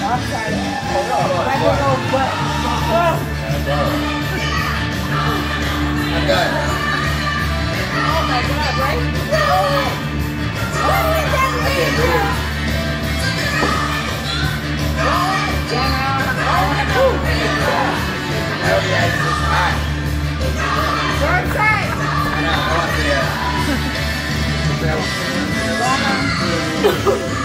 I'm sorry. Like a little butt. I got it. Oh my God, right? What is that? I can't do it. Third side. I know, I want to see that.